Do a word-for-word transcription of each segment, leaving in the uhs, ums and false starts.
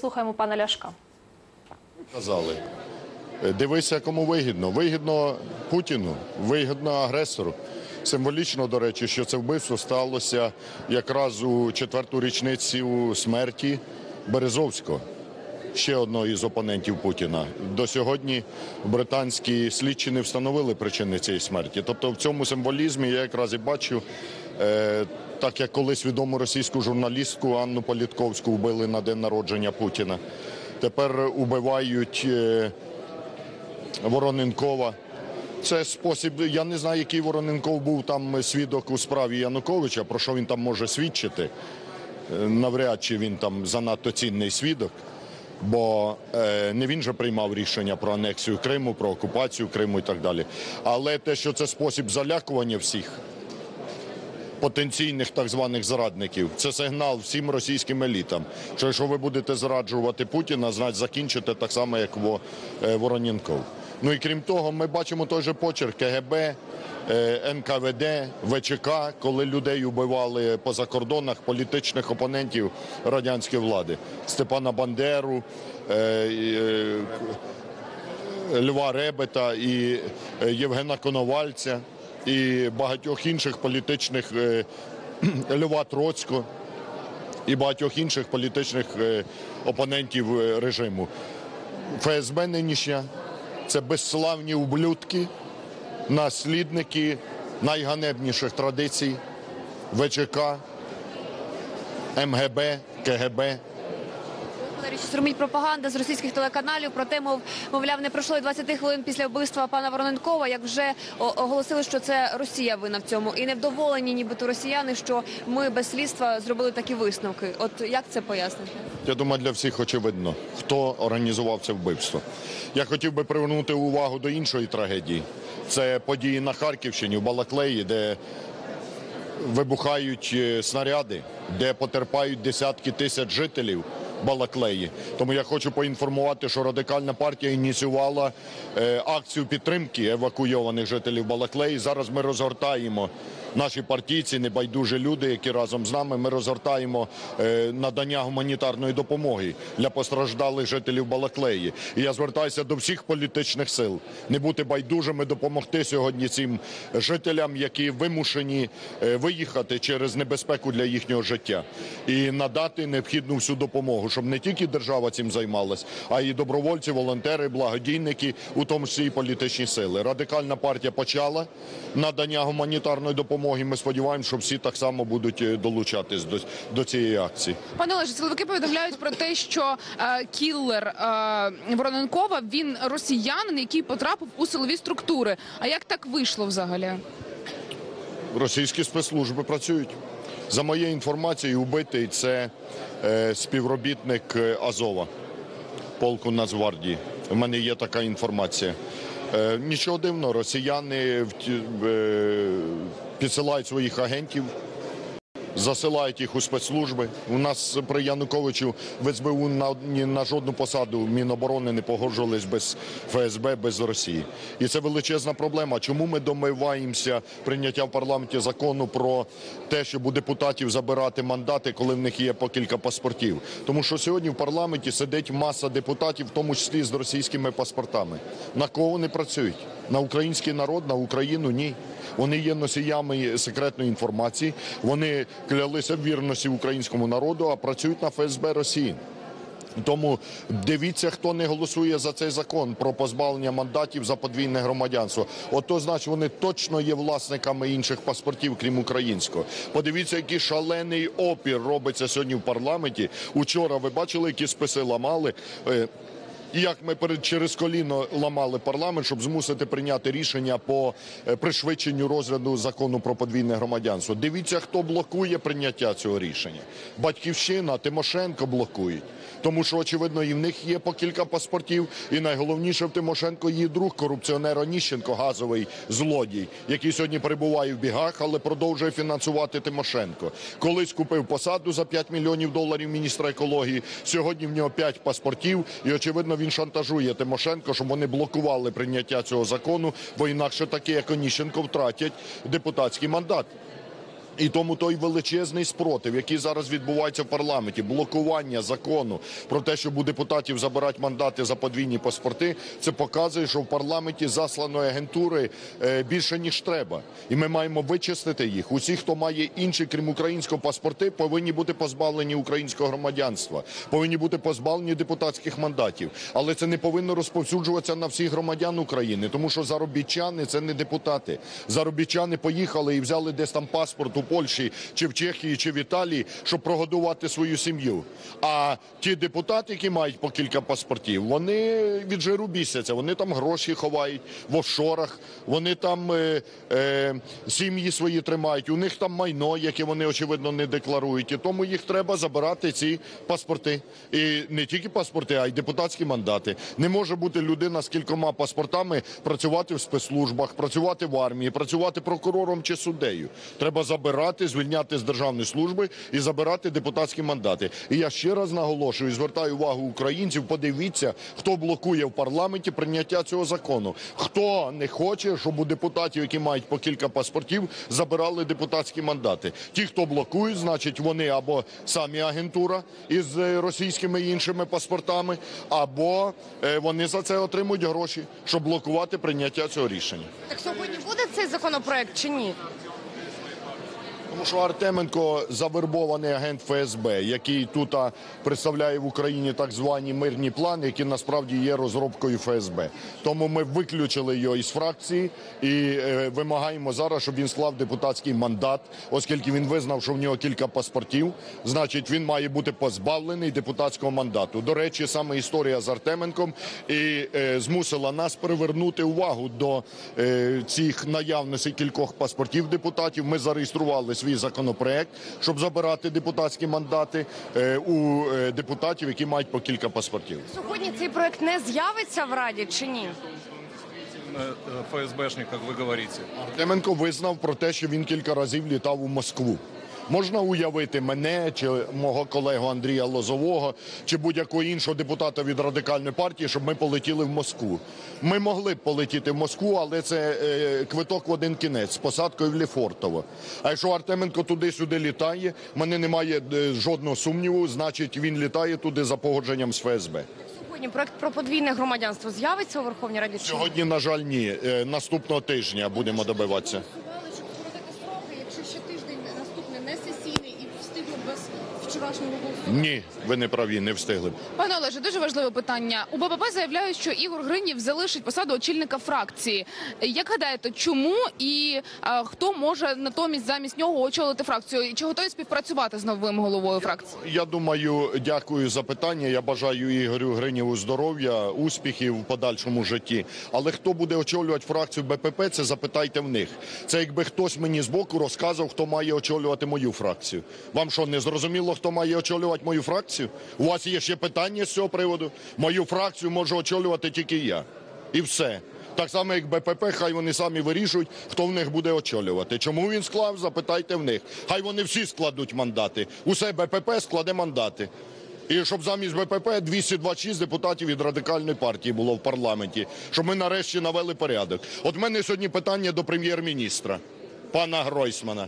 Слухаємо пана Ляшка. Казали, дивися, кому вигідно. Вигідно Путіну, вигідно агресору. Символічно, до речі, що це вбивство сталося якраз у четверту річницю смерті Березовського, ще одного із опонентів Путіна. До сьогодні британські слідчі не встановили причини цієї смерті. Тобто в цьому символізмі я якраз і бачу, е, так як колись відому російську журналістку Анну Політковську вбили на день народження Путіна. Тепер убивають е, Вороненкова. Це спосіб, я не знаю, який Вороненков був там свідок у справі Януковича, про що він там може свідчити. Навряд чи він там занадто цінний свідок, бо е, не він же приймав рішення про анексію Криму, про окупацію Криму і так далі. Але те, що це спосіб залякування всіх потенційних так званих зрадників, це сигнал всім російським елітам, що якщо ви будете зраджувати Путіна, значить закінчите так само, як Вороненков. Ну і крім того, ми бачимо той же почерк КГБ, ен ка ве де, ве че ка, коли людей убивали по закордонах, політичних опонентів радянської влади. Степана Бандеру, Льва Ребета і Євгена Коновальця і багатьох інших політичних, Льва Троцького і багатьох інших політичних опонентів режиму. еф ес бе нинішня – це безславні ублюдки, наслідники найганебніших традицій ве че ка, ем ге бе, ке ге бе. Роміть пропаганда з російських телеканалів про те, мов, мовляв, не пройшло і двадцяти хвилин після вбивства пана Вороненкова, як вже оголосили, що це Росія винна в цьому. І невдоволені нібито росіяни, що ми без слідства зробили такі висновки. От як це пояснити? Я думаю, для всіх очевидно, хто організував це вбивство. Я хотів би привернути увагу до іншої трагедії. Це події на Харківщині, в Балаклеї, де вибухають снаряди, де потерпають десятки тисяч жителів Балаклеї. Тому я хочу поінформувати, що Радикальна партія ініціювала е, акцію підтримки евакуйованих жителів Балаклеї. Зараз ми розгортаємо, наші партійці, небайдужі люди, які разом з нами, ми розгортаємо е, надання гуманітарної допомоги для постраждалих жителів Балаклеї. І я звертаюся до всіх політичних сил не бути байдужими, допомогти сьогодні цим жителям, які вимушені е, виїхати через небезпеку для їхнього життя. І надати необхідну всю допомогу, щоб не тільки держава цим займалась, а й добровольці, волонтери, благодійники, у тому числі і політичні сили. Радикальна партія почала надання гуманітарної допомоги. Ми сподіваємося, що всі так само будуть долучатись до, до цієї акції. Пане Олеже, силовики повідомляють про те, що е, кіллер е, Вороненкова, він росіянин, який потрапив у силові структури. А як так вийшло взагалі? Російські спецслужби працюють. За моєю інформацією, убитий – це е, співробітник Азова, полку Нацгвардії. У мене є така інформація. Е, нічого дивного, росіяни е, підсилають своїх агентів, засилають їх у спецслужби. У нас при Януковичу в ес бе у на, ні на жодну посаду Міноборони не погоджувались без еф ес бе, без Росії. І це величезна проблема. Чому ми домиваємося прийняття в парламенті закону про те, щоб у депутатів забирати мандати, коли в них є по кілька паспортів? Тому що сьогодні в парламенті сидить маса депутатів, в тому числі з російськими паспортами. На кого вони працюють? На український народ, на Україну? Ні. Вони є носіями секретної інформації, вони клялися в вірності українському народу, а працюють на еф ес бе Росії. Тому дивіться, хто не голосує за цей закон про позбавлення мандатів за подвійне громадянство. Ото, значить, вони точно є власниками інших паспортів, крім українського. Подивіться, який шалений опір робиться сьогодні в парламенті. Учора ви бачили, які списи ламали? І як ми перед через коліно ламали парламент, щоб змусити прийняти рішення по пришвидшенню розгляду закону про подвійне громадянство. Дивіться, хто блокує прийняття цього рішення. Батьківщина, Тимошенко блокують. Тому що, очевидно, і в них є по кілька паспортів. І найголовніше, в Тимошенко її друг, корупціонер Оніщенко, газовий злодій, який сьогодні перебуває в бігах, але продовжує фінансувати Тимошенко. Колись купив посаду за п'ять мільйонів доларів міністра екології, сьогодні в нього п'ять паспортів, і, очевидно, він шантажує Тимошенко, щоб вони блокували прийняття цього закону, бо інакше такі, як Оніщенко, втратять депутатський мандат. І тому той величезний спротив, який зараз відбувається в парламенті, блокування закону про те, щоб у депутатів забирати мандати за подвійні паспорти, це показує, що в парламенті засланої агентури е, більше, ніж треба. І ми маємо вичистити їх. Усі, хто має інші, крім українського паспорти, повинні бути позбавлені українського громадянства, повинні бути позбавлені депутатських мандатів. Але це не повинно розповсюджуватися на всіх громадян України, тому що заробітчани – це не депутати. Заробітчани поїхали і взяли десь там паспорт у Польщі, чи в Чехії, чи в Італії, щоб прогодувати свою сім'ю. А ті депутати, які мають по кілька паспортів, вони від жиру бісяться, вони там гроші ховають в офшорах, вони там е, е, сім'ї свої тримають, у них там майно, яке вони, очевидно, не декларують. І тому їх треба забирати, ці паспорти. І не тільки паспорти, а й депутатські мандати. Не може бути людина з кількома паспортами працювати в спецслужбах, працювати в армії, працювати прокурором чи суддею. Треба забирати, звільняти з державної служби і забирати депутатські мандати. І я ще раз наголошую, звертаю увагу українців, подивіться, хто блокує в парламенті прийняття цього закону. Хто не хоче, щоб у депутатів, які мають по кілька паспортів, забирали депутатські мандати. Ті, хто блокують, значить вони або самі агентура із російськими і іншими паспортами, або вони за це отримують гроші, щоб блокувати прийняття цього рішення. Так сьогодні буде цей законопроект чи ні? Тому що Артеменко – завербований агент Ф С Б, який тут представляє в Україні так звані мирні плани, які насправді є розробкою Ф С Б. Тому ми виключили його із фракції і е, вимагаємо зараз, щоб він склав депутатський мандат, оскільки він визнав, що в нього кілька паспортів, значить він має бути позбавлений депутатського мандату. До речі, саме історія з Артеменком і е, змусила нас привернути увагу до е, цих наявностей кількох паспортів депутатів. Ми зареєстрували свій законопроект, щоб забирати депутатські мандати е, у е, депутатів, які мають по кілька паспортів. Сьогодні цей проект не з'явиться в Раді чи ні? Ф С Бшник, как вы говорите. Артеменко визнав про те, що він кілька разів літав у Москву. Можна уявити мене, чи мого колегу Андрія Лозового, чи будь-якого іншого депутата від Радикальної партії, щоб ми полетіли в Москву. Ми могли б полетіти в Москву, але це е, квиток в один кінець з посадкою в Лефортово. А якщо Артеменко туди-сюди літає, в мене немає е, жодного сумніву, значить він літає туди за погодженням з Ф С Б. Сьогодні проект про подвійне громадянство з'явиться у Верховній Раді чи ні? Сьогодні, на жаль, ні. Е, наступного тижня будемо добиватися. Щоб скоротити строки, якщо ще тиждень наступний не сесійний і встигли без вчорашнього голосування? Ні, ви не праві, не встигли. Пане Олеже, дуже важливе питання. У Б П П заявляють, що Ігор Гринів залишить посаду очільника фракції. Як гадаєте, чому і а, хто може натомість замість нього очолити фракцію? І чи готові співпрацювати з новим головою фракції? Я думаю, дякую за питання. Я бажаю Ігорю Гриніву здоров'я, успіхів в подальшому житті. Але хто буде очолювати фракцію Б П П, це запитайте в них. Це якби хтось мені збоку розказував, хто має очолювати мою фракцію. Вам що, не зрозуміло, хто має очолювати мою фракцію? У вас є ще питання з цього приводу? Мою фракцію може очолювати тільки я. І все. Так само, як Б П П, хай вони самі вирішують, хто в них буде очолювати. Чому він склав, запитайте в них. Хай вони всі складуть мандати. Усе Б П П складе мандати. І щоб замість Б П П двісті двадцять шість депутатів від Радикальної партії було в парламенті. Щоб ми нарешті навели порядок. От в мене сьогодні питання до прем'єр-міністра, пана Гройсмана.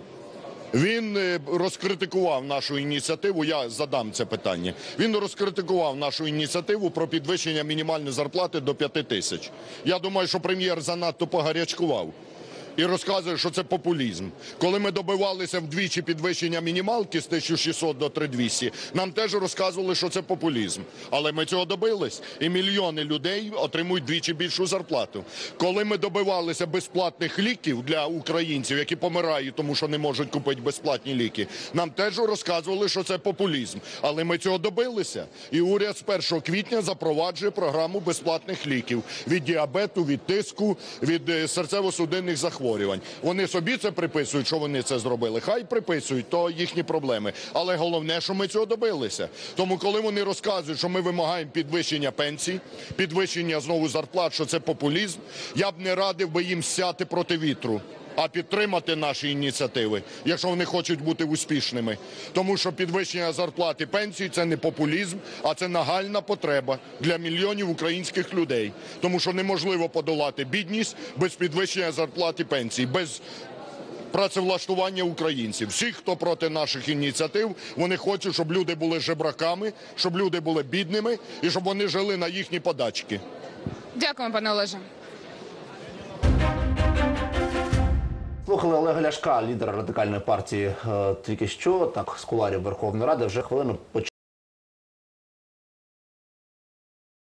Він розкритикував нашу ініціативу, я задам це питання. Він розкритикував нашу ініціативу про підвищення мінімальної зарплати до п'яти тисяч. Я думаю, що прем'єр занадто погарячкував. І розказує, що це популізм. Коли ми добивалися вдвічі підвищення мінімалки з тисяча шістсот до три тисячі двісті, нам теж розказували, що це популізм. Але ми цього добились. І мільйони людей отримують двічі більшу зарплату. Коли ми добивалися безплатних ліків для українців, які помирають, тому що не можуть купити безплатні ліки, нам теж розказували, що це популізм. Але ми цього добилися. І уряд з першого квітня запроваджує програму безплатних ліків. Від діабету, від тиску, від серцево-судинних захворювань. Вони собі це приписують, що вони це зробили. Хай приписують, то їхні проблеми. Але головне, що ми цього добилися. Тому коли вони розказують, що ми вимагаємо підвищення пенсій, підвищення знову зарплат, що це популізм, я б не радив би їм сяти проти вітру, а підтримати наші ініціативи, якщо вони хочуть бути успішними. Тому що підвищення зарплат і пенсій – це не популізм, а це нагальна потреба для мільйонів українських людей. Тому що неможливо подолати бідність без підвищення зарплат і пенсій, без працевлаштування українців. Всі, хто проти наших ініціатив, вони хочуть, щоб люди були жебраками, щоб люди були бідними і щоб вони жили на їхні подачки. Дякуємо, пане Олеже. Слухали Олега Ляшка, лідера Радикальної партії, е, тільки що, так, з кулуарів Верховної Ради, вже хвилину почали.